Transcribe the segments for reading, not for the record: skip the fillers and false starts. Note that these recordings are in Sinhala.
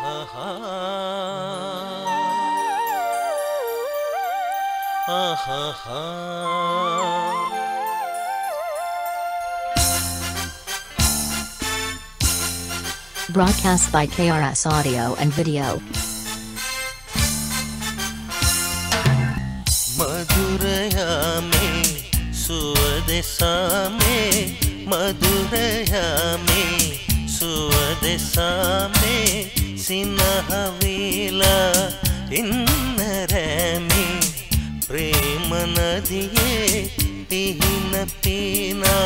Broadcast by KRS Audio and Video. मधुरया में सुवदेशा में मधुरया में सुवदेशा में सिनहवीला इन्नरमी प्रेम नदिये पिहिन पीना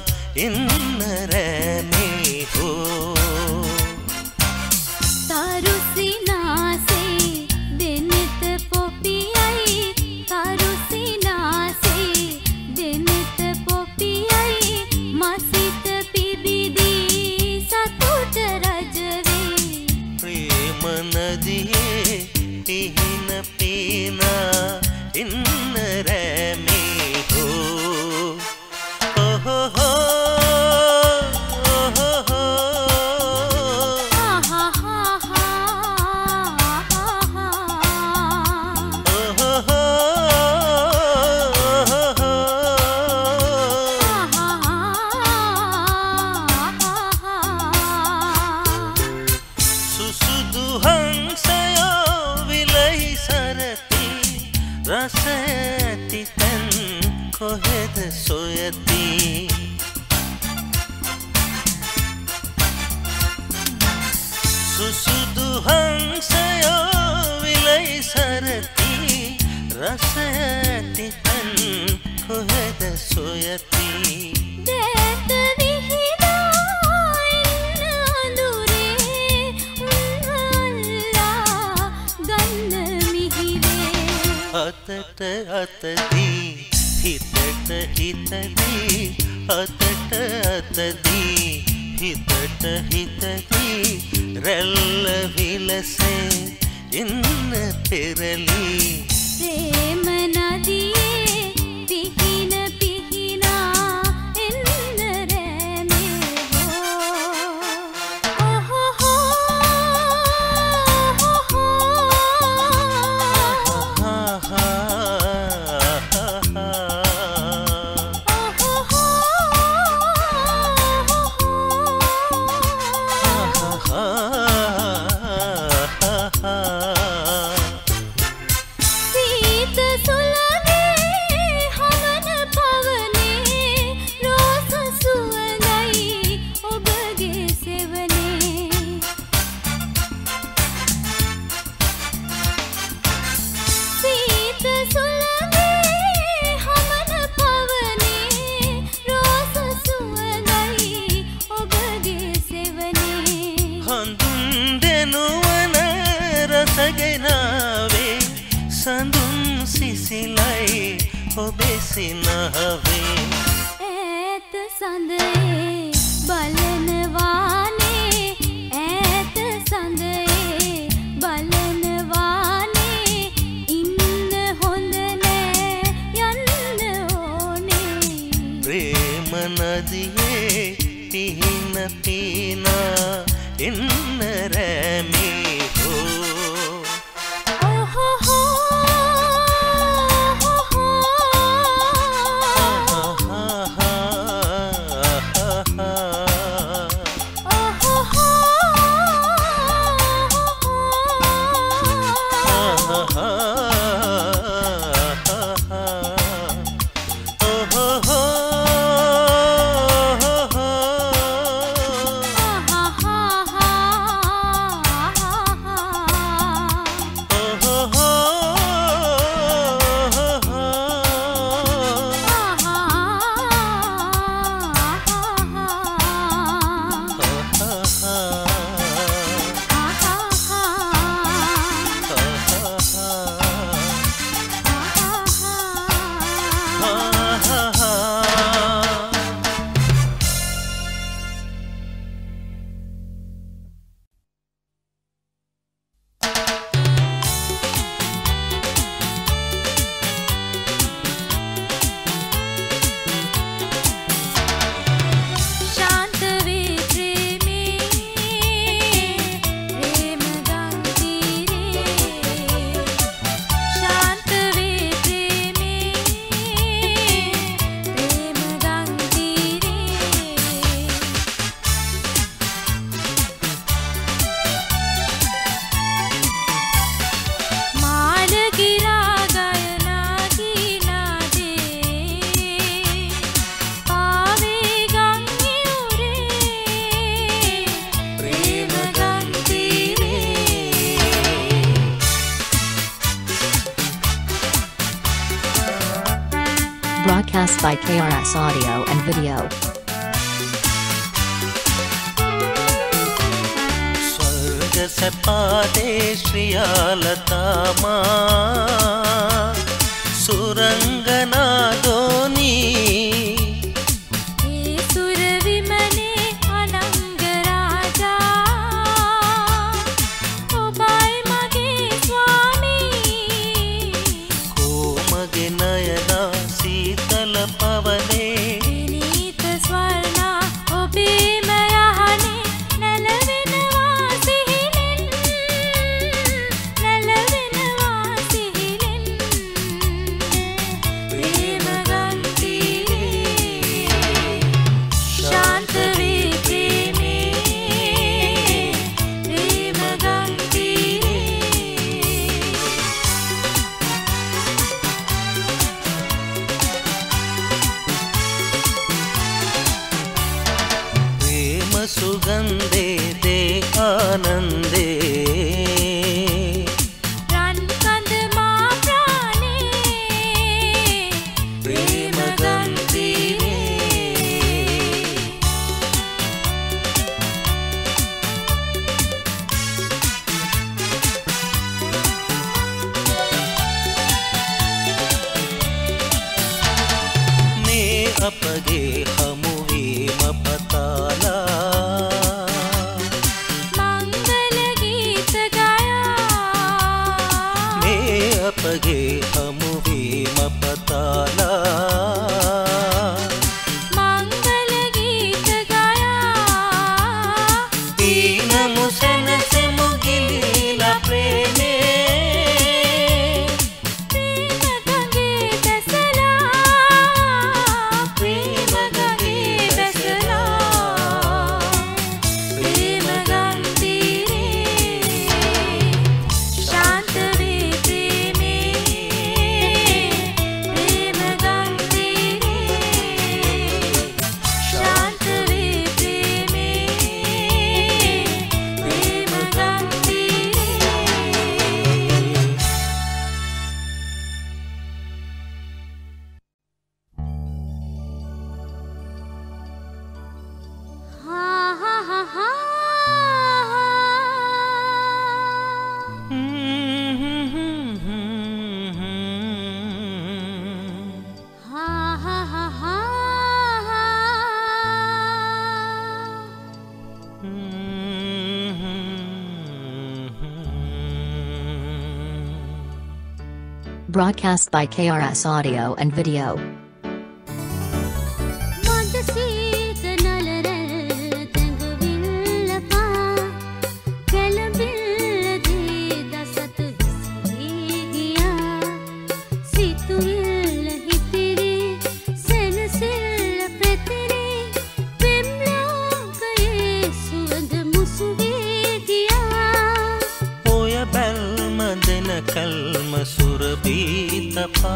इन्नरमी हो तारुसिना से दिनित पोपियाई तारुसिना से दिनित पोपियाई मसित पिबिदी सतुट रजवे प्रेम नदिये पिहिन पीना इन्नरमी हो हो हो रसती तन कोहेद सोयती सुसुदु हंसयो विलय सरती रसती तन कोहेद सोयती देत विहिदा इन अंदुरे उन्हल्ला गन्न मिहिरे अतट अतदी हितट हितदी अतट अतदी हितट हितदी रल्ल विलसे इन्न पेरली प्रेम नदिये पिहिन पिहिना इन्न रमे हो ओहो हो हा हा सीत सुलगे हमन पवने रोस सुवनई ओबगे सेवने सीत सुलगे हमन पवने रोस सुवनई ओबगे सेवने हंदुंदेनुवन रसगनावे संदुन सिसिलाई ओबेसिनहवे ऐत संदे बलनवाने ऐत संदे बलनवाने इन्न होंदने यन्न ओने प्रेम नदिये पिहिन पीना इन्नरमी हो ओहो हो Broadcast by KRS Audio and Video. स्वर्ग सपादे श्रियालतामा सुरंगना दोनी सुगंधे दे आनंदे रनकंद मा प्राणे प्रेम गंती ने अपगे हमुवी मपताला अपगे हमुवी मपताला मंगल गीत गाया दीन मुसन से मुगिला प्रेमे प्रेम गंगे दसला प्रेम गंगे दसला प्रेम गंती शांत Broadcast by KRS Audio and Video. कल्म सुरबीतपा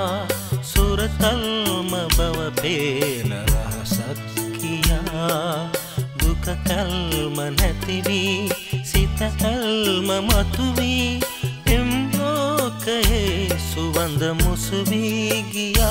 सुरतल्म भव पेन रसक्किया दुख कल्म नतिवी सित कल्म मतुवी इम्लोकये सुवंद मुसुवी गिया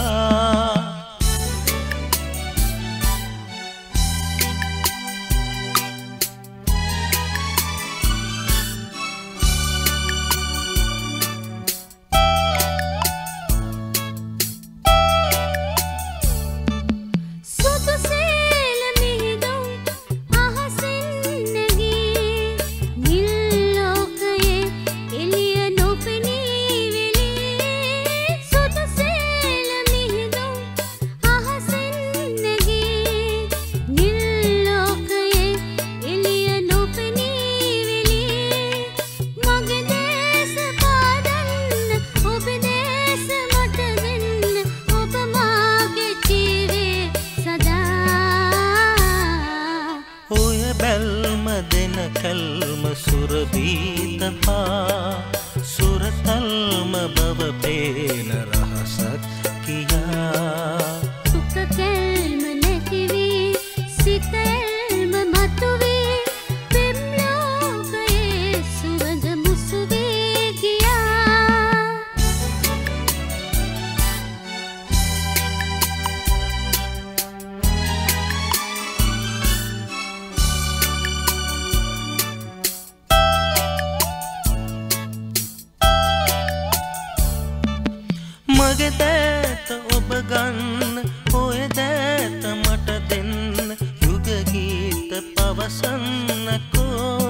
ගන්න ඔය දෑත මට දෙන්න යුග ගීත පවසන්නකෝ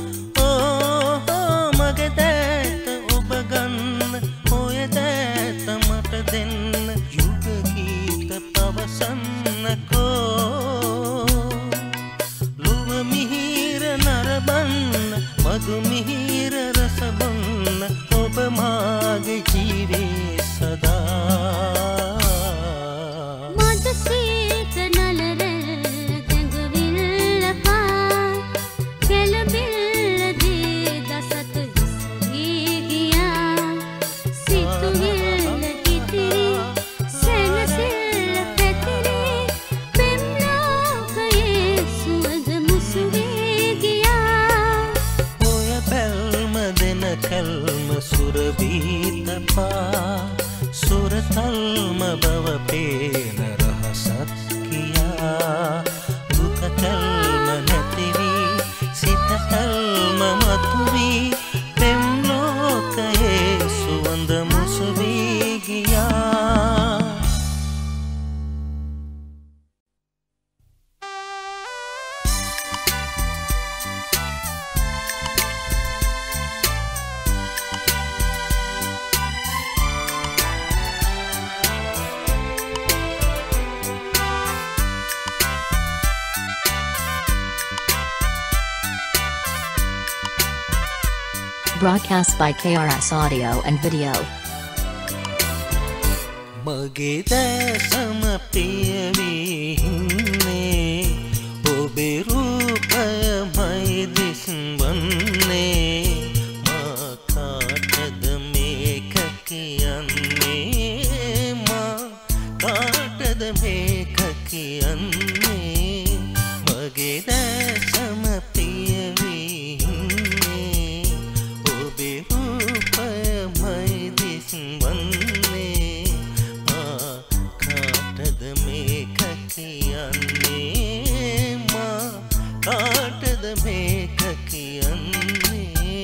මගේ දෑත ඔබ ගන්න ඔය දෑත මට දෙන්න යුග ගීත පවසන්නකෝ ලොව මිහිර නරඹන්න මధు මිහිර රස බොන්න ඔබ මාගේ ජීවේ සදා මද සීත නලරැල්ල දැඟවිල්ල පා කෙළඹිල්ල දී දසත විසී ගියා සිතුවිල්ල ඉතිරි සැනසෙල්ල පැතිරි පෙම් ලෝකයේ සුවඳ මුසු වී ගියා ඔය බැල්ම දෙන කල්ම සුරබීත පා සුරතල්ම බව පේන රහසක් කියා දුක කල්ම නැතිවී සිත කල්ම මතුවී පෙම් ලෝකයේ සුවඳ මුසු වී ගියා Broadcast by KRS Audio and Video. මගේ දැසම පියවී හින්නේ ඔබේ රූපයමයි දිස්වන්නේ මා කාටද මේක කියන්නේ මා කාටද මේක කියන්නේ මගේ දැසම පියවී හින්නේ ඔබේ රූපයමයි දිස්වන්නේ කාටද මේක කියන්නේ මා කාටද මේක කියන්නේ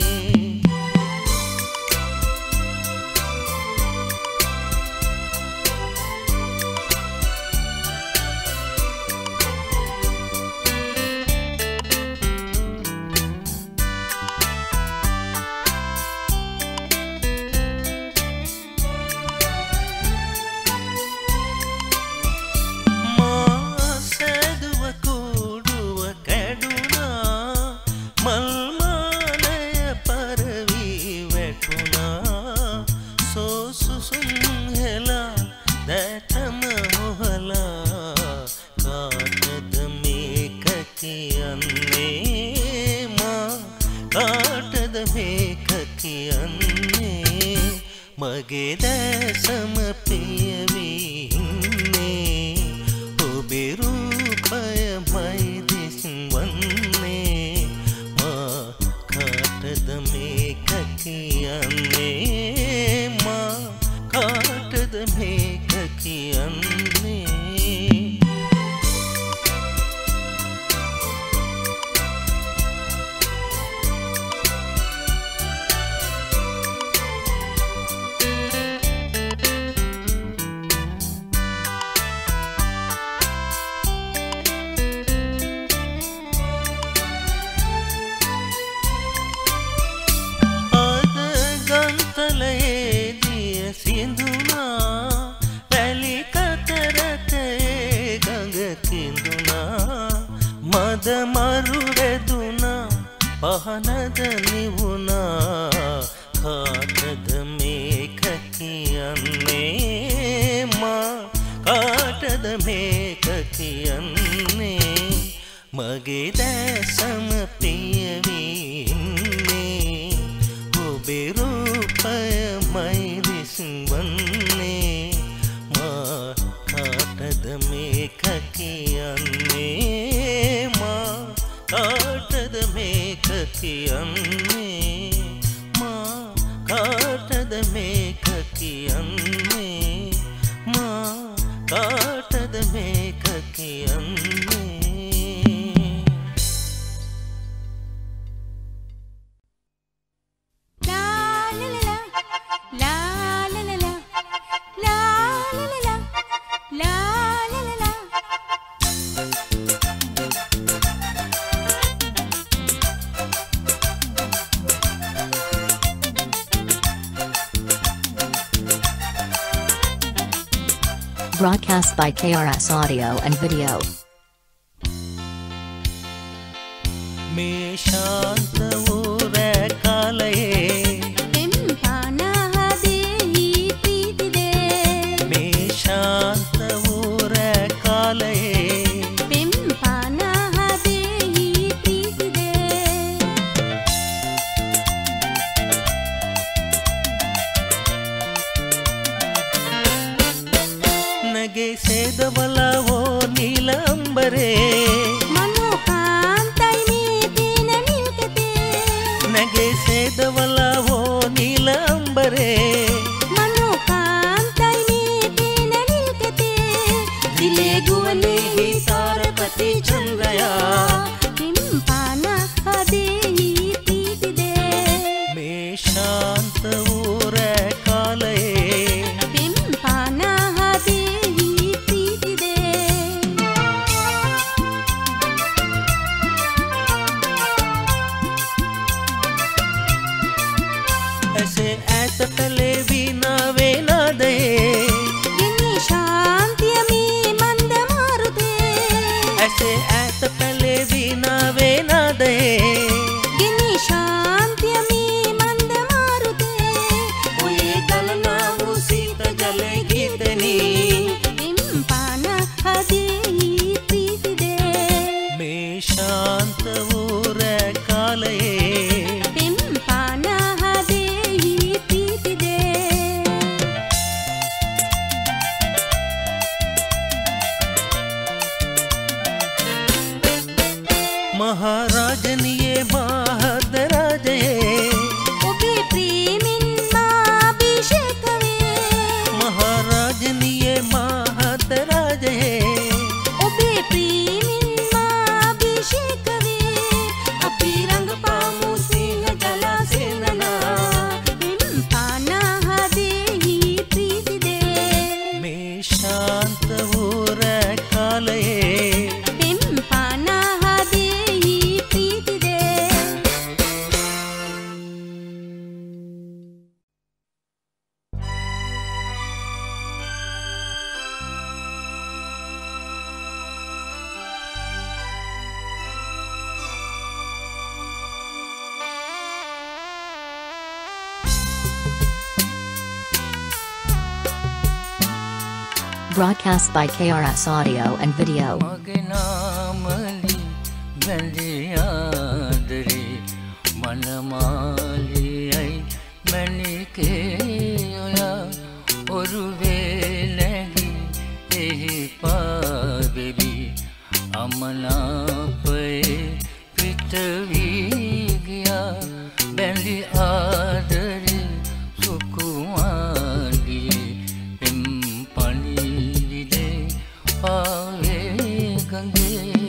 මගේ දැසම පියවී හින්නේ ඔබේ රූපයමයි දිස්වන්නේ මා කාටද මේක කියන්නේ මා කාටද මේක කියන්නේ මද මරු වෙදුනා පහනද නිවුනා කාටද මේක කියන්නේ මා කාටද මේක කියන්නේ මගේ දැසම පියවී ඉන්නේ ඔබේ රූපයමයි දිස්වන්නේ මා කාටද මේක කියන්නේ මා කාටද මේක කියන්නේ මා කාටද මේක කියන්නේ මා කාටද මේක කියන්නේ la la la la la la la la la La la la la. Broadcast by KRS Audio and Video. Me shanta ure kalaye Tempana hadehi preeti de. Me shanta ure kalaye Tempana hadehi preeti de. nage sedawala wo nilambare nage sedawala wo nilambare मनोकांताई में तेन नीलकते दिले गुवने ही तारपति चंद्रया पिंपाना हदेही प्रीति दे me shanta ure kalaye पिंपाना हदेही प्रीति दे ऐसे ऐत तले बिना वे ना दे गिनी शांति में मंद मारुते ऐसे ऐत तले बिना वे ना दे गिनी शांति में मंद मारुते ओये गलना वो सीत जले गीतनी पिंपाना हदेही प्रीति दे me shanta ure kalaye पिंपाना हदेही प्रीति दे महाराजनिये महादराजये ඔබේ ප්‍රේමෙන් මා අභිෂේක වේ महाराजनिये महादराजये ඔබේ ප්‍රේමෙන් මා අභිෂේක वे අපි රඟපාමු සිංහ ජලසේනනා පිම්පානා හදෙහි ප්‍රීති දේ me shanta ure kalaye පිම්පානා හදෙහි ප්‍රීති දේ Broadcast by KRS Audio and Video. මගේ නාමලි වැඳියාදරේ මනමාලියයි මැණිකේ ඔයා ඔරුවේ නැගි එහි පාවෙවි අමනාපේ පිට වී ගියා බැඳි ආදරේ සුකුමාලියේ පෙම් පණිවිඩේ පාවේ ගඟේ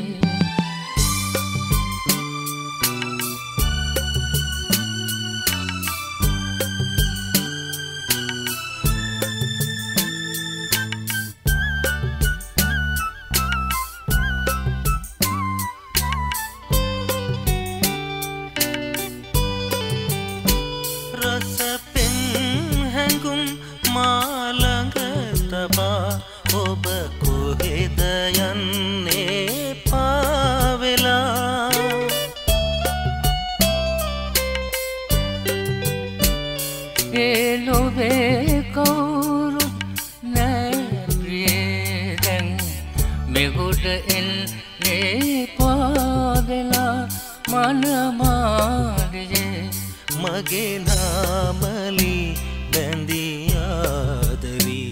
රස පෙන් හැඟුම් මා ළඟ තබා ඔබ කොහෙද යන්නේ පාවෙලා ඒ ලොවේ කවුරුත් නෑ ප්‍රියේ දැන් මෙගොඩ එන්නේ පාවෙලා මනමාලියේ මගේ නාමලි බැඳියාදරි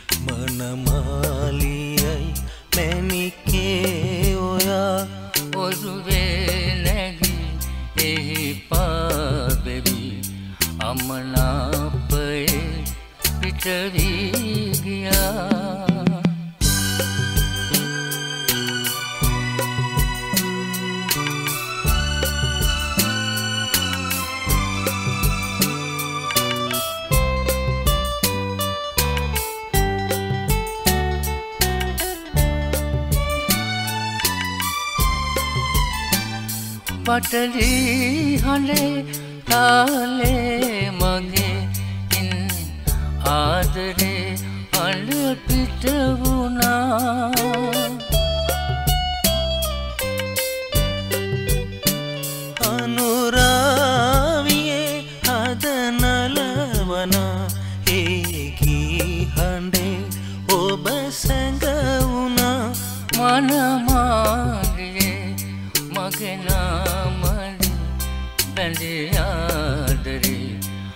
මනමාලියයි මැණිකේ ඔයා ඔරුවේ නැගි එහි පාවෙවි අමනාපේ පිට වී ගියා පටලි හඬේ තාලේ මගේ ඉන් ආදරේ අඬ පිට වුණා අනුරාවියේ හදනලවන ඒකී හඬේ ඔබ සැඟවුණා මනමාගේ මගේ නාමලි බැඳී ආදරේ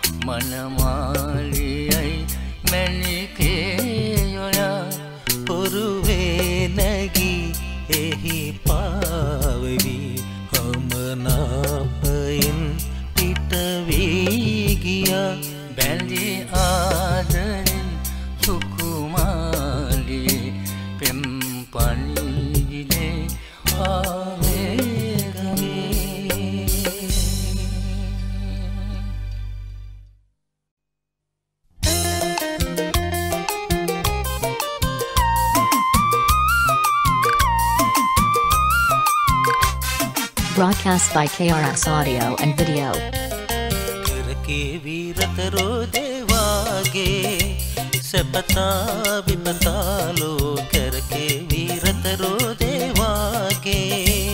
මනමාලියයි මැණිකේ යොලා පුරුවේ නැගී එහි පාවෙවි හමනාපයෙන් පිට වී ගියා බැඳී ආදරෙන් සුකුමාලියේ පෙම් පණිවිඩේ ආවේ ගමේ Broadcast by KRS Audio and Video. කරකේ වීරතරෝ දේවාගේ සපතා විපතාලෝ කරකේ වීරතරෝ දේවාගේ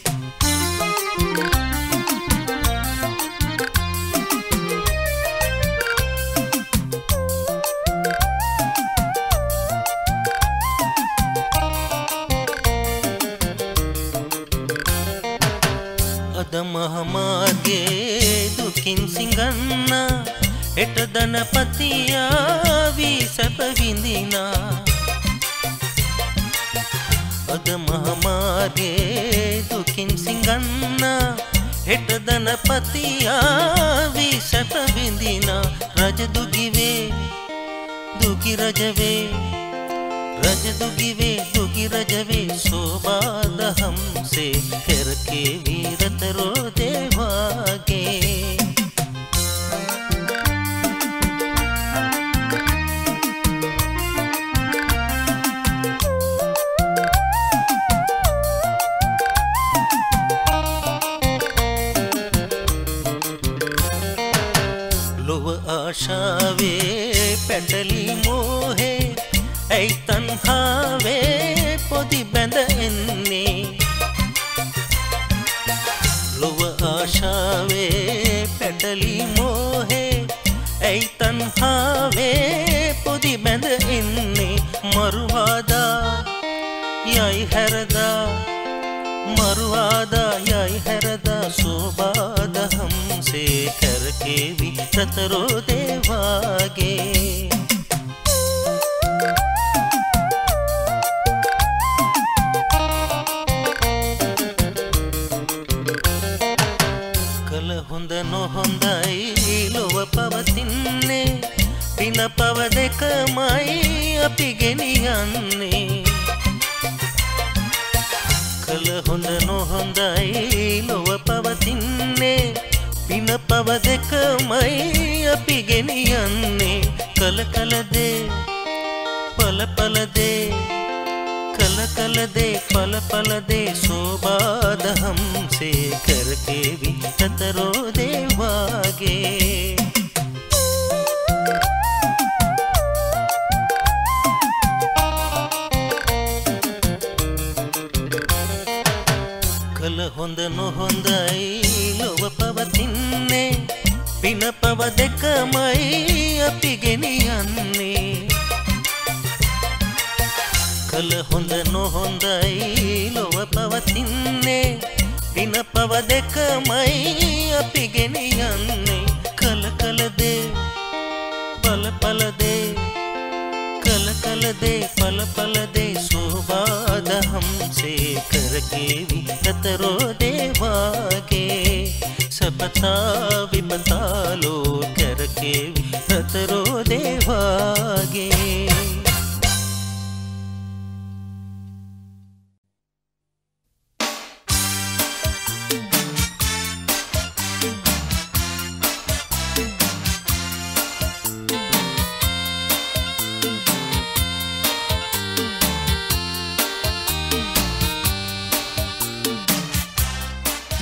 මහමාගේ දුකින් සිඟන්නා එට ධනපතියාවී සැප විඳිනා අද මහමාගේ දුකින් සිඟන්නා එට ධනපතියාවී සැප විඳිනා රජ දුගිවේ දුකි රජවේ रज दुगिवे दुगी रजवे शोभादहम से करके वीरतरो देवागे लोव आशावे पेंडली मोहे ऐ तन्हावे पोदि बंद एन्ने लोव आशावे पेंडली मोहे ऐ तन्हावे पोदि बंद एन्ने मरुवादा याई हरदा मरुवादा याई हरदा शोभाद हमसे करके विरतरो देवागे හොඳ නොහොඳයි ලොව පවතින්නේ පින පව දෙකමයි අපි ගෙනියන්නේ කල හොඳ නොහොඳයි ලොව පවතින්නේ පින පව දෙකමයි අපි ගෙනියන්නේ කල කල දේ පල පල දේ कल कल दे पल पल दे शोभाद हमसे करके विरतरो देवागे कल होंद नो होंदई लोव पवतिन्ने पिन पव देकमई अपि ගෙනියන්නේ කල හොඳ නොහොඳයි ලොව පවතින්නේ පින පව දෙකමයි අපි ගෙනියන්නේ කල කල දේ පල පල දේ කල කල දේ පල පල දේ शोभाद हमसे करके विरतरो देवागे सपता विपतालो करके विरतरो देवागे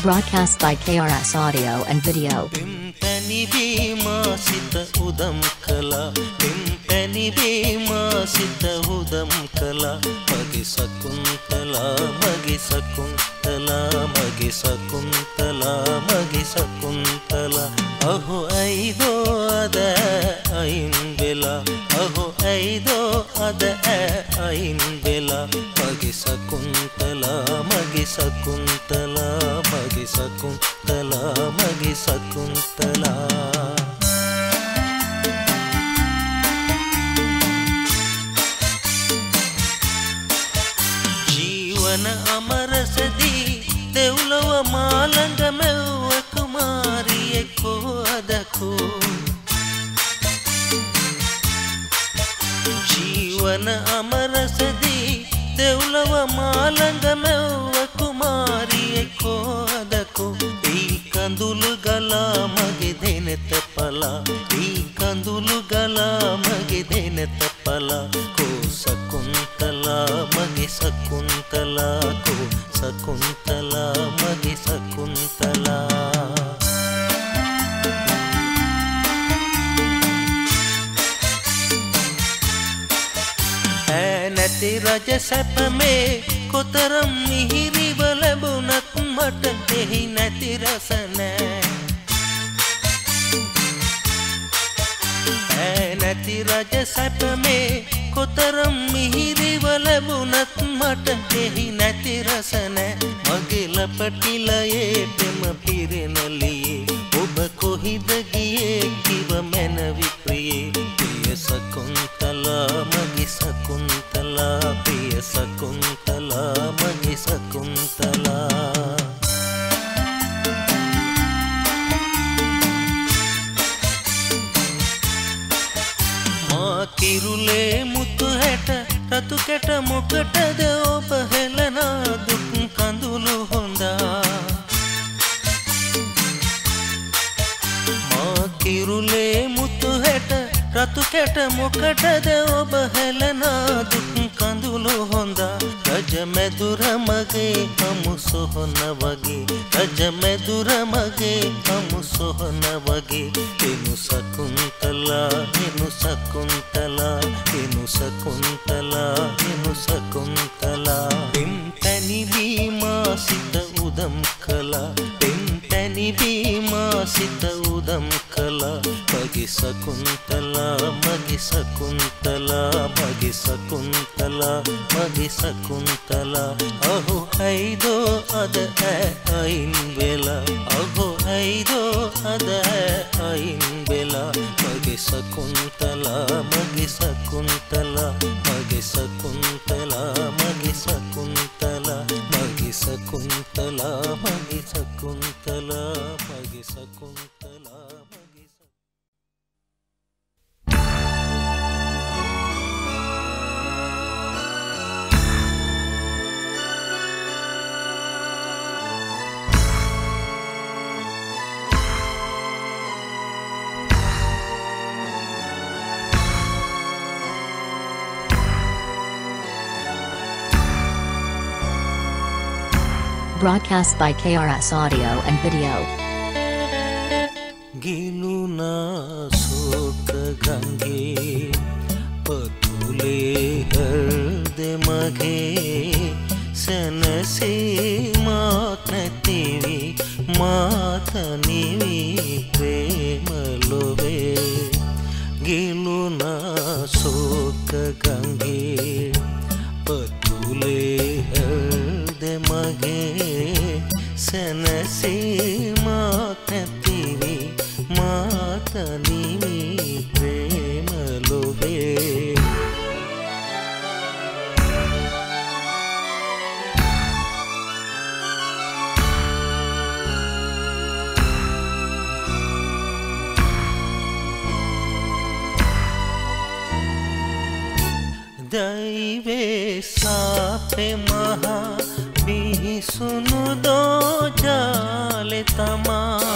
Broadcast by KRS Audio and Video. Pimpani bima sita udam kala, pimpani bima sita udam kala, magi sakuntala, magi sakuntala, magi sakuntala, magi sakuntala. Aho aido ada ain bela, aho aido ada ain bela, magi sakuntala, magi sakuntala, magi sakuntala, magi sakuntala. जीवन अमर सदी देवलव मालंग में कुमारी को अदको जीवन अमर सदी देवलव मालंग में कुमारी को अदको ई कंदुलु गला मगे देने तपला ई कंदुलु गला मगे देने तपला को सकुंतला मगे सकुंतला को सकुंतला मगे सकुंतला नति रज सप में कोतरम मिहिरी बलबुनत मट एहि नति रसन नति रज सप में कोतरम मिहिरी बलबुनत मट एहि नति रसन मगे लपटी लये प्रेम फिरे न लिए उब कोहि दगिए किव मैन विप्रिये प्रिय सकुंतला मगे सकुंतला प्रिय सकुंतला मगे सकुंतला माँ किरुले मुतु हेट रतु केट मुकट दे ओब हेलना दुख कंदुलु होंदा माँ किरुले मुतु हेट रतु केट मुकट दे ओब हेलना दुख कंदुलु होंदा रज में दूर मगे हम सोहन वगे रज में दूर मगे हम सोहन वगे तेनु सकुंतला तेनु सकुंतला तेनु सकुंतला तेनु सकुंतला पिंपनी बीमा सित उदम कला पिंपनी बीमा सित उदम कला मगे सकुंतला मगे सकुंतला मगे सकुंतला मगे सकुंतला अहो ऐदो अद ऐन बेला अहो ऐदो अद ऐन बेला मगे सकुंतला मगे सकुंतला मगे सकुंतला मगे सकुंतला मगे सकुंतला मगे सकुंतला मगे सकुंतला मगे Broadcast by KRS Audio and Video. गिलुना शोक गंगे पतुले हृदय मगे सनसे मातनीवी मातनीवी प्रेम लोवे गिलुना शोक गंगे पतुले हृदय मगे सनसे मातनीवी मातनीवी प्रेम लोवे दैवे सापे महा भी सुनु दो जाले तमा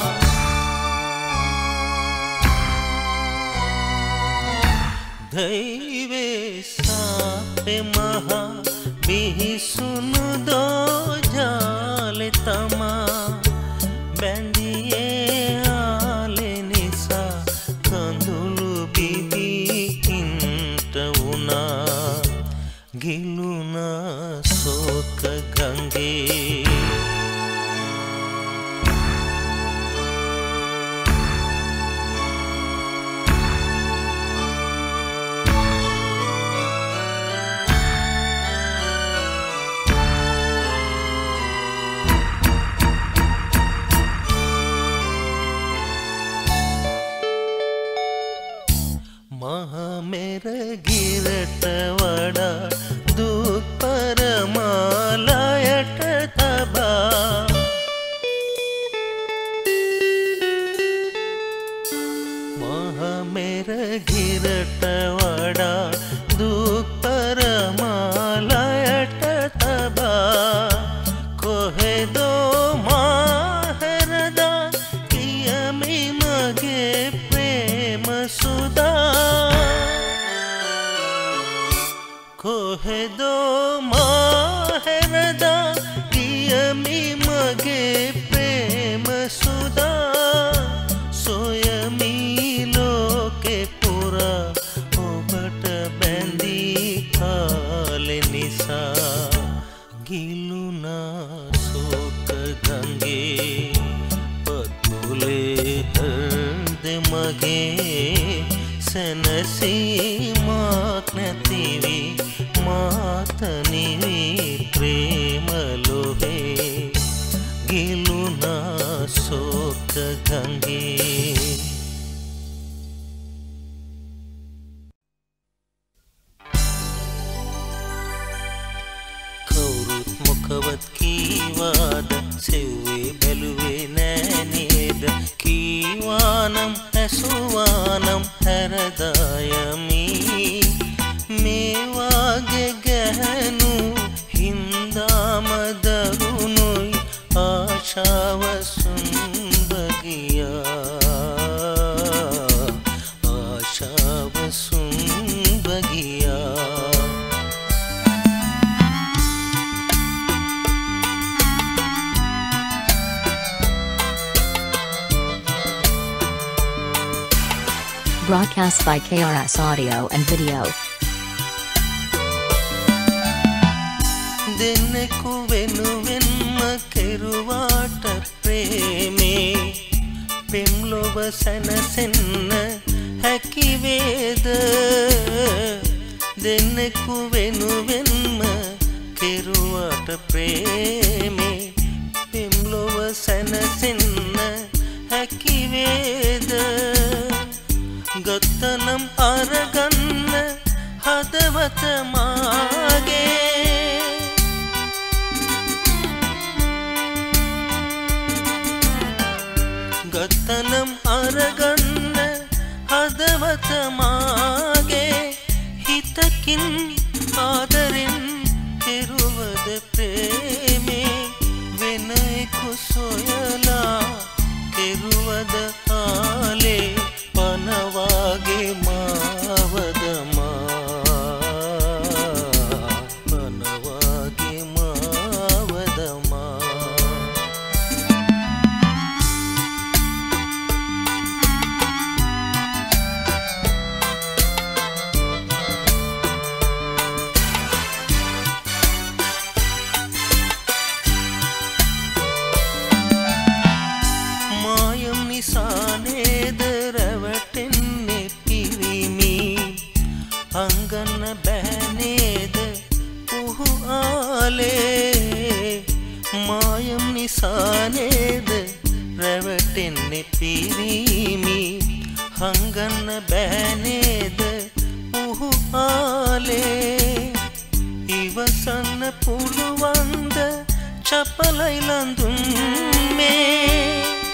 दैवे सापे महा भी सुनु दो जाले तमा ගිලුනා සෝක ගංගේ පතුලේ හෘද මගේ සැනසීමක් නැතිවි මාතනිවි ප්‍රේම ලෝහේ ගිලුනා සෝක ගංගේ මොකවත් කීවාද සෙව්වේ බැලුවේ නෑ නේද කීවානම් ඇසුවානම් හැරදායමි මේ වාගේ ගැහණු හින්දාම දරුණුයි ආශාව සුන්බගියා ආශාව සුන්බගියා Broadcast by KRS Audio and Video. දෙන්නෙකු වෙනුවෙන්ම කෙරුවාට ප්‍රේමේ පෙම්ලොව සැනසෙන්න හැකි වේද දෙන්නෙකු වෙනුවෙන්ම කෙරුවාට ප්‍රේමේ පෙම්ලොව සැනසෙන්න හැකි වේද ගත්තනම් අරගන්න හදවත මාගේ ගත්තනම් අරගන්න හදවත මාගේ හිතකින් ආදරෙන් කෙරුවද ප්‍රේමේ වෙන එකු සොයලා කෙරුවද ආලේ පනවාගේ මාවදමා පනවාගේ මාවදමා මායම් නිසා නේද රැවටෙන්නේ පිරිමි අංගන්න බෑ නේද පුහු ආලේ මායම් නිසා නේද රැවටෙන්නේ පිරිමි අංගන්න බෑ නේද පුහු ආලේ ඉවසන්න පුළුවන්ද චපලයි ලඳුන් මේ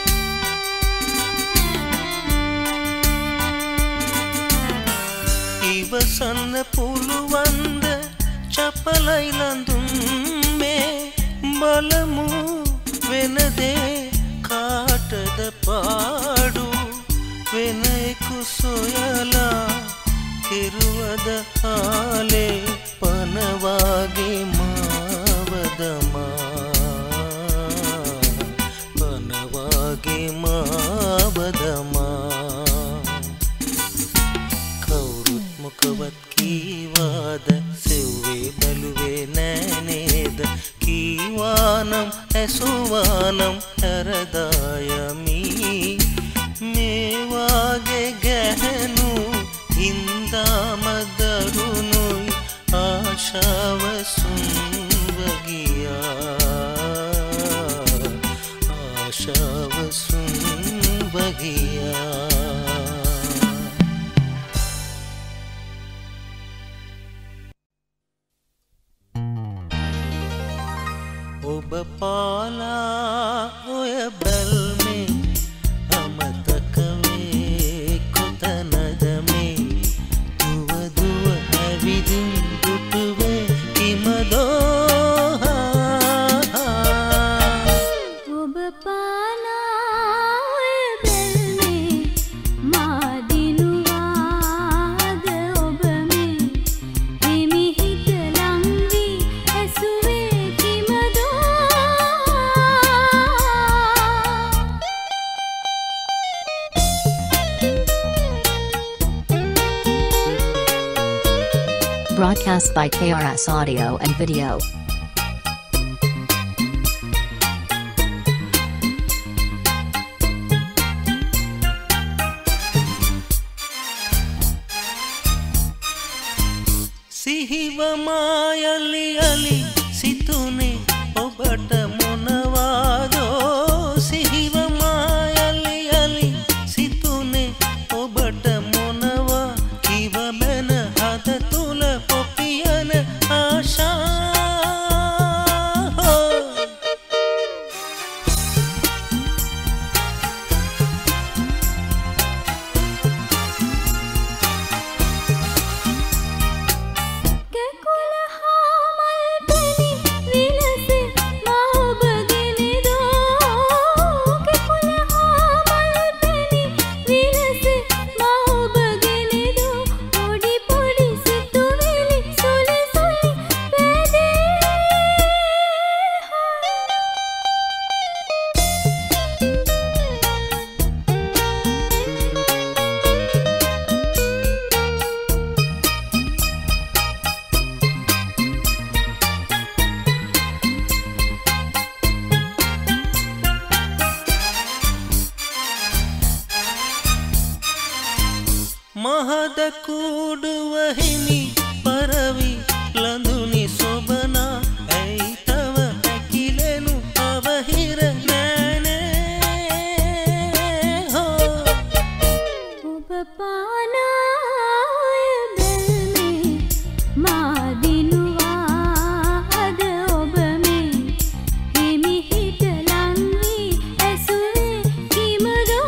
ඉවසන්න පුළුවන්ද චපලයි ලඳුන් මේ බලමු වෙනදේ කාටද පාඩු වෙන එකු සොයලා කෙරුවද ආලේ පනවාගේ මාවදමා පනවාගේ මාවදමා මොකවත් කීවාද සෙව්වේ බැලුවේ නෑ නේද කීවානම් ඇසුවානම් හැරදායමි මේ වාගේ ගැහණු හින්දාම දරුණුයි ආශාව සුන්බගියා ආශාව සුන්බගියා ඔබ පාලා ඔය බැල්මේ අමතක වේ කොතනද මේ දුව දුව ඇවිදින් දුටුවේ කිමදෝ ඔබ පාලා ඔය බැල්මේ මා දිනුවාද ඔබ මේ හිමිහිට ලං වී ඇසුවේ කිමදෝ Broadcast by KRS Audio and Video. මද කූඩුව හිමි පරවි ලඳුනි සොබනා ඇයි තව ඇකිලෙනු අවහිර නෑනේ හෝ ඔබ පානාය බැල්මේ මා දිනුවා අද ඔබ මේ හිමිහිට ලං වී ඇසුවේ කිමදෝ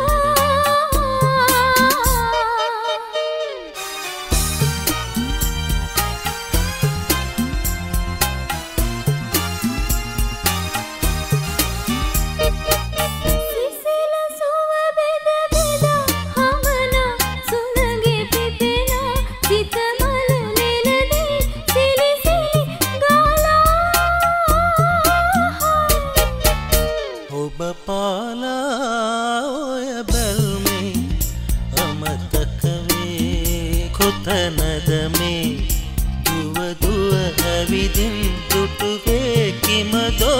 සිසිල සුව බෙද බෙදා හමන සුළඟේ පිපෙනා සිතමල නෙලදී සිලි සිලි ගාලා ඔබ පාලා ඔය බැල්මේ අමතක වේ කොතනද මේ දුව දුව ඇවිදින් දුටුවේ කිමදෝ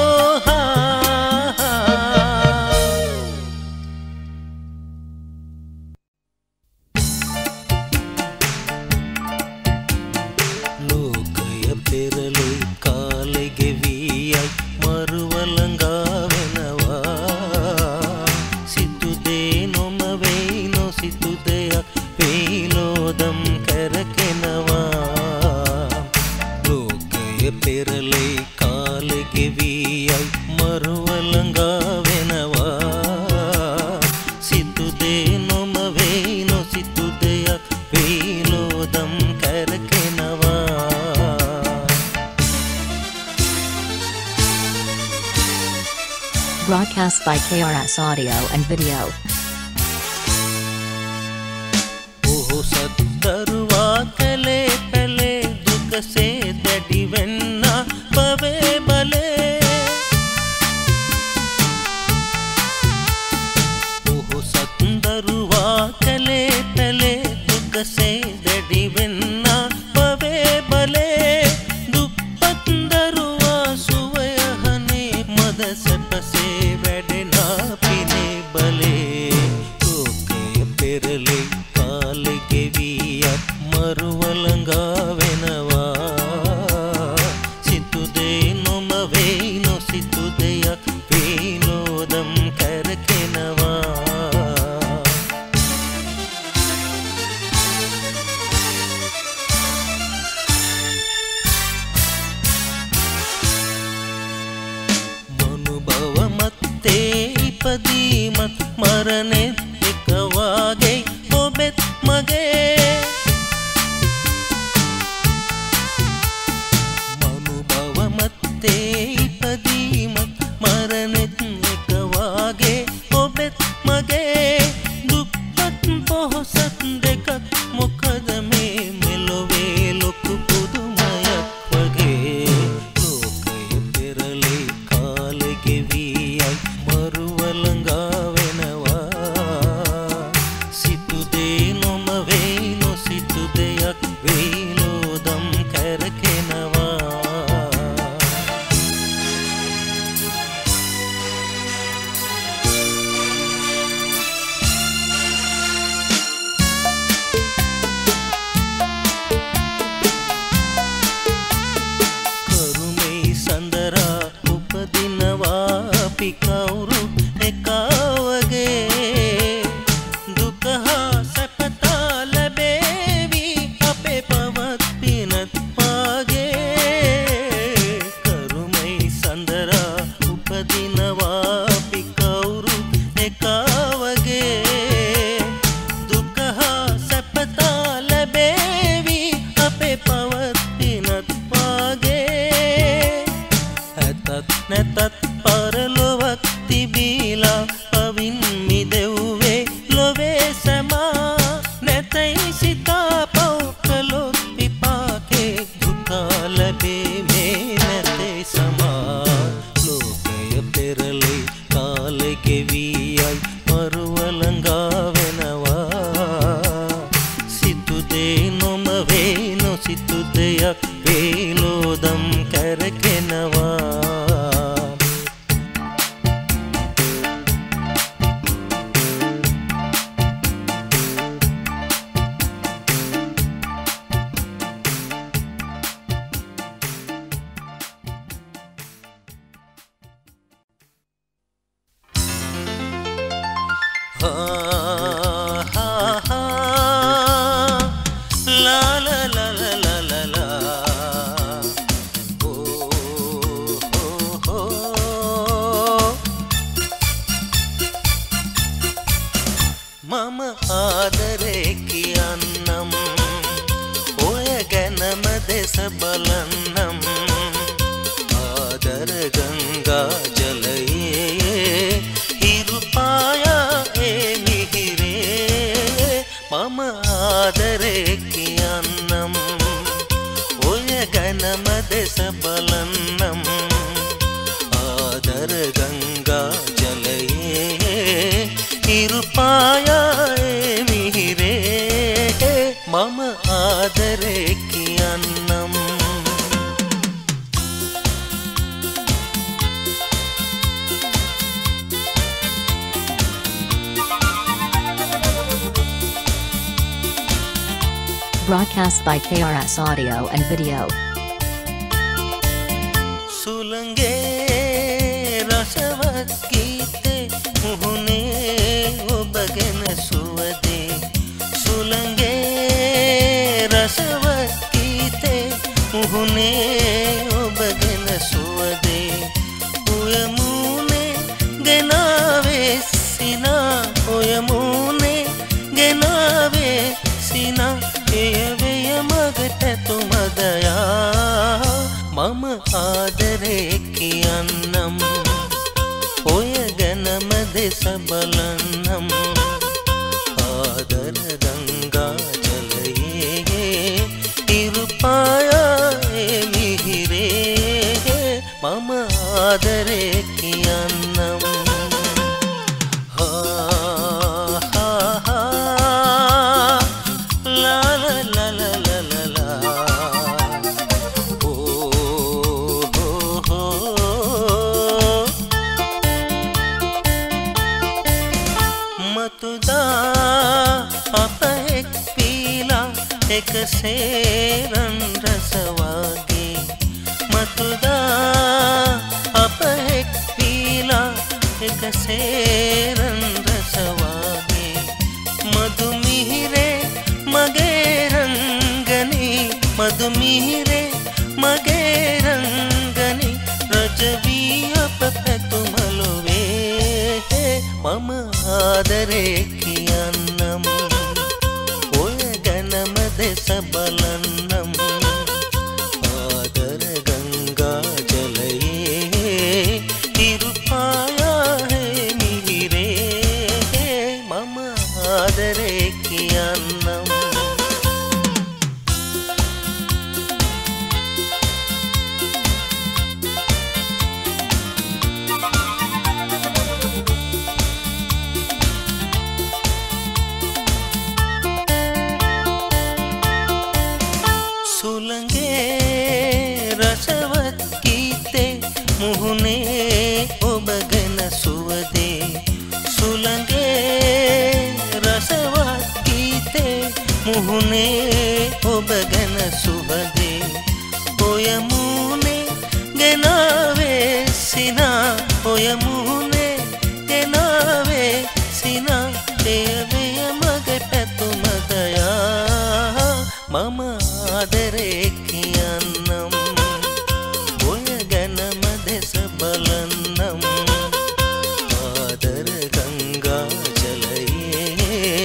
ලෝකය පෙරළි කාලෙ ගෙවියයි මරුවලඟා වෙනවා සිතු දේ නොම වෙයි නොසිතු දෙයක් පීලෝදම් කරකෙනවා ලෝකය පෙරළි කාලෙ ගෙවියයි මරුවලඟා වෙනවා සිතු දේ නොම වෙයි නොසිතු දෙයක් පීලෝදම් කරකෙනවා Broadcast by KRS Audio and Video. පොහොසත් දරුවා කලේ පැලේ දුකසේ දැඩි වෙන්න පවේ බලේ පොහොසත් දරුවා කලේ පැලේ දුකසේ දැඩි වෙන්න පවේ බලේ දුප්පත් දරුවා සුවයහනේ මද සැපසේ වැඩෙනා පිනේ බලේ ලෝකය පෙරළි කාලෙ ගෙවියත් මරුවලඟා වෙනවා සිතු දේ නොම වෙයි නොසිතු දෙයක් පීලෝදම් කරකෙනවා මනුබව මත්තේ ඉපදීමත් මරණෙත් එක වාගේ ඔබෙත් මගේ මනුබව මත්තේ ඉපදීමත් මරණෙත් එක වාගේ ඔබෙත් මගේ දුප්පත් පොහොසත් දෙකක් මොකද මේ මෙලොවේ ලොකු පුදුමයක් වගේ ලෝකය පෙරළි කාලෙ ගෙවියයි මරුවලඟා වෙනවා සිතු දේ නොම වෙයි නොසිතු දෙයක් වේලෝදම් කරකෙනවා කරුමේ සඳරා උපදිනවා අපි කවුරු එකවගේ දුක හා සැපතා ලැබේවි අපේ පවත් පිනත් පාගේ කරුමේ සඳරා උපදිනවා අපි කවුරු එකවගේ දුක හා සැපතා ලැබේවි අපේ පවත් පිනත් පාගේ ඇතත් නැතත් පරලොවක් තිබීලා පවින් මිදෙව්වේ ලොවේ සැමා නැතයි සිතා පව් කළොත් විපාකේ දුකා ලැබේ මේ නැතේ සමා ලෝකය පෙරළි කාලෙ ගෙවියයි මරුවලඟා වෙනවා සිතු දේ නොම වෙයි නොසිතු දෙයක් වේලෝදම් කරකෙනවා Broadcast by KRS Audio and Video. සුළඟේ රසවත් ගීතේ මුහුණේ ඔබගෙන සුවදේ සුළඟේ රසවත් ගීතේ මුහුණේ ඔබගෙන සුවදේ ඔයමුනේ ගෙනාවේ සිනා ඔයමුනේ ගෙනාවේ සිනා එයවෙය මගට තුමදයා මම ආදරේ කියන්නම් ඔය ගැනම දෙස බලන්නම් ආදර ගංගා ජලයේ ඉරුපායේ මිහිරේ මම ආදරේ කියන්නම් එකසේරන් රසවාගේ මතුදා අප එක් පීලා එකසේරන් රසවාගේ මදුමිහිරේ මගේ රංගනී මදුමිහිරේ මගේ රංගනී රජවී අප පැතුමලොවේ මම ආදරේ කියන්නම් දෙස බලන්නම් ආදර ගංගා ජලයේ ඉරුපායේ මිහිරේ මම ආදරේ කියන්නම් සුළඟේ රසවත් ගීතේ මුහුණේ ඔබගෙන සුවදේ සුළඟේ රසවත් ගීතේ මුහුණේ ඔබගෙන සුවදේ ඔය මුහුණේ ගෙනාවේ සිනා ඔය මුහුණේ ගෙනාවේ සිනා දේවය මගේ පැතුමදයා මම ආදරේ කියන්නම් ඔය ගැනම දෙස බලන්නම් ආදර ගංගා ජලයේ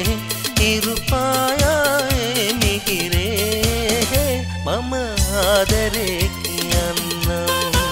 ඉරුපායේ මිහිරේ මම ආදරේ කියන්නම්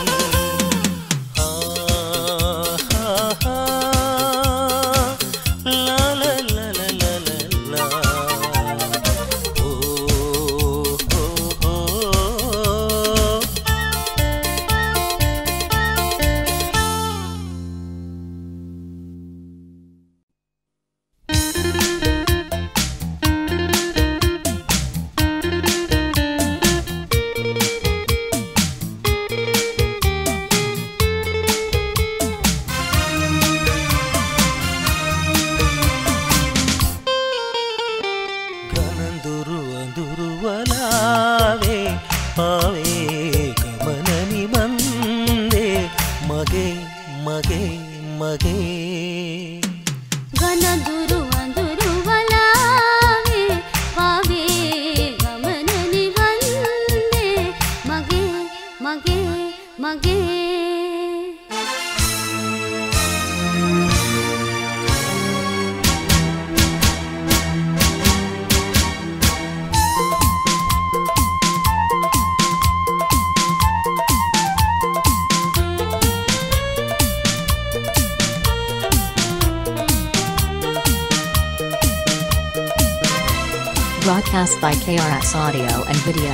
Broadcast by KRS Audio and Video.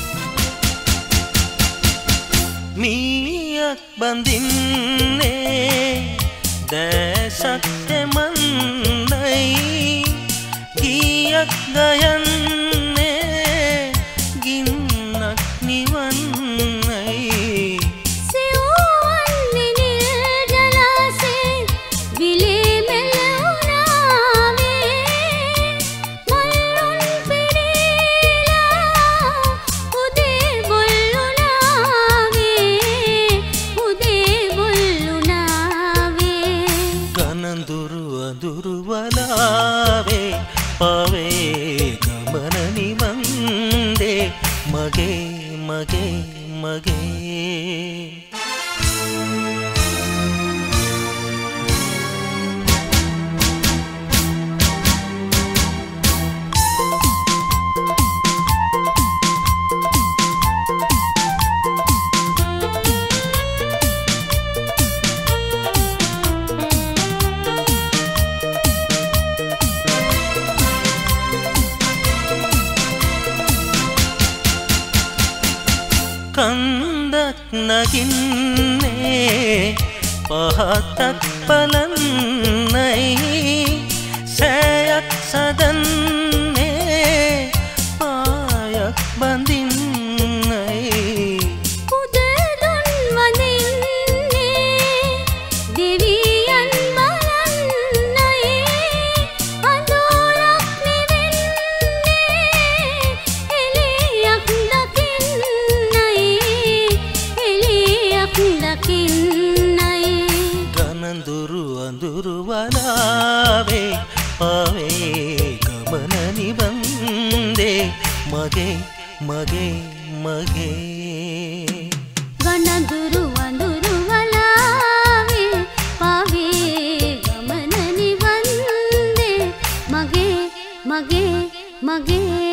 Miyak bandinne desak temannai giyak gayanne ginnak niwannai Vile නගින්නේ පහතක් බලන්නයි සෑයක් සදන්නේ පායක් බඳින්නයි උදදුන් වදින්නේ දෙවියන් බලන්නයි අඳුරක් නෙවෙන්නේ එළියක් දකින්නයි එළියක් දකින්නයි ගනඳුරු අඳුරු වලාවේ පාවේ ගමන නිවන්දේ මගේ මගේ මගේ ගනඳුරු අඳුරු වලාවේ පාවේ ගමන නිවන්දේ මගේ මගේ මගේ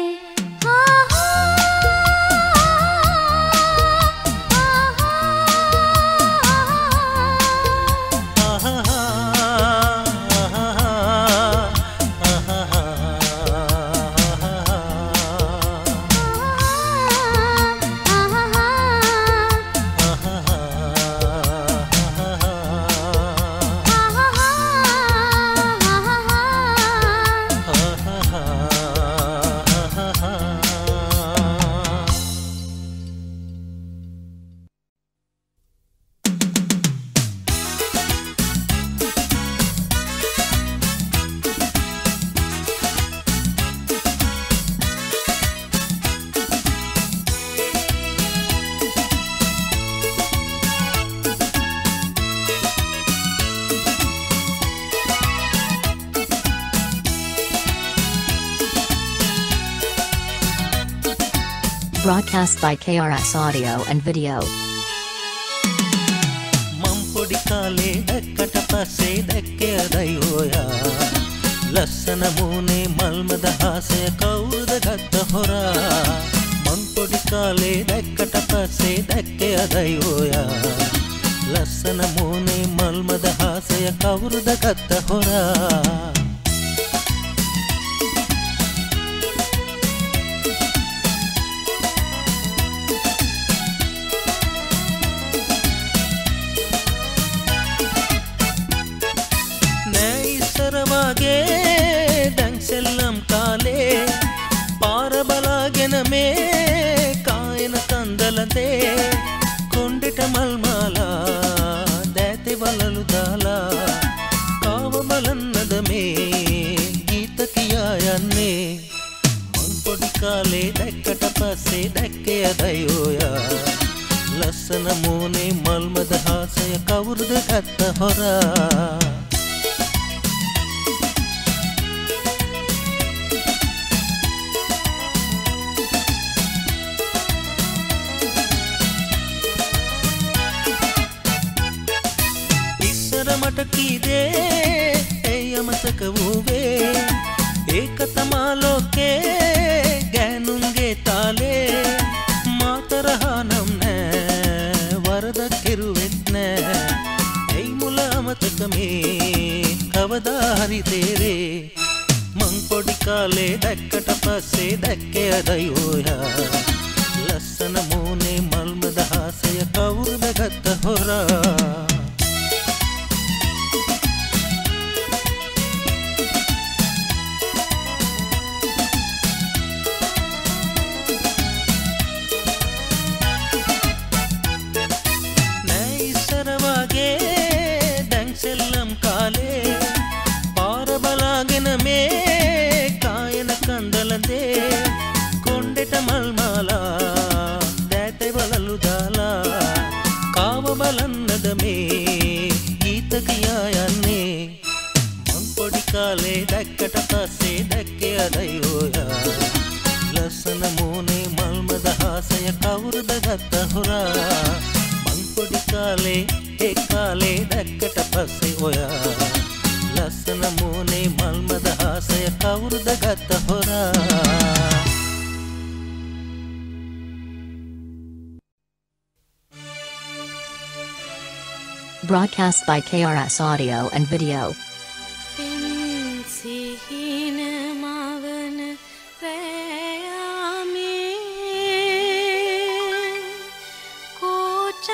Broadcast by KRS Audio and Video. මම් පොඩි කාලේ දැක්කට පස්සේ දැක්කේ අදයෝයා ලස්සන මූනේ මල්ම දහසය කවුරුද ගත්ත හොරා මම් පොඩි කාලේ දැක්කට පස්සේ දැක්කේ අදයෝයා ලස්සන මූනේ මල්ම දහසය කවුරුද ගත්ත හොරා දැන් සෙල්ලම් කාලේ පාර බලාගෙන මේ කායන කන්දලතේ කොණ්ඩෙට මල් මාලා දෑතේ වලලු දාලා කාව බලන්නද මේ ගීත කියා යන්නේ මං පොඩි කාලේ දැක්කට පස්සේ දැක්කේ අදයෝයා ලස්සන මූනේ මල්ම දහසය කවුරුද ගත්ත හොරා මට කීදේ ඒ අමතක වූවේ ඒක තමා ලෝකේ ගෑනුන්ගේ තාලේ මාතරහා නම් නෑ වරදක් කෙරුවෙත් නෑ ඇයි මුල අමතක මේ කවදා හරි තේරේ මං පොඩි කාලේ දැක්කට පස්සේ දැක්කේ අදයෝයා ලස්සන මූනේ මල්ම දහසය කවුරුද ගත්ත හොරා සෙල්ලම් කාලේ පාර බලාගෙන මේ කායන කන්දලතේ කොණ්ඩෙට මල් මාලා දෑතේ වලලු දාලා කාව බලන්නද මේ ගීත කියා යන්නේ මං පොඩි කාලේ දැක්කට පස්සේ දැක්කේ අදයෝයා ලස්සන මූනේ මල්ම දහසය කවුරුද ගත්ත හොරා මං පොඩි කාලේ ඒ කාලේ දැක්කට පස්සේ ඔයා ලස්සන මූනේ මල්ම දහසය කවුරුද ගත්ත හොරා Broadcast by KRS Audio and Video. कोच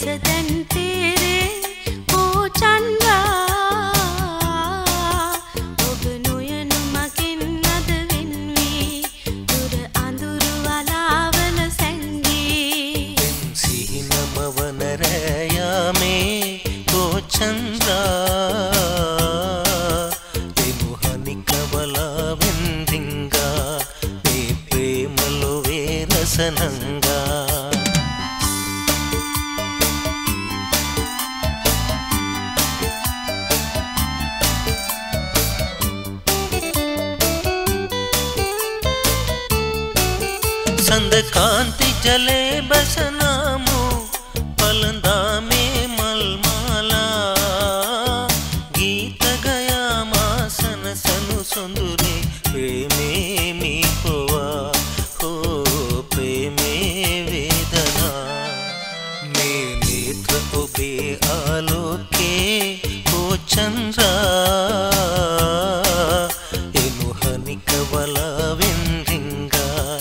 දැන් තේරේ ඕ චන්ද්‍රා ඔබ නොයනු මගෙන් අද වෙන්වී දුර අඳුරු වලාවල සැංගී සිහිනම වන රෑයාමේ ඕ චන්ද්‍රා එමුහනික වලාවෙන් රිංගා මේ ප්‍රේම ලොවේ රසනංගා संद कांति जले बसनामो पलंदा में मलमाला गीत गया मासन सनु सुंदरे प्रेमे मी पोवा हो प्रेमे वेदना मैं नेत्र उबे आलोके हो चंद्रा एमुहनिक वला वेंरिंगा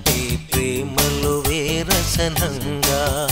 रसनंगा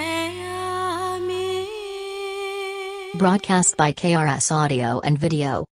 Broadcast by KRS Audio and Video.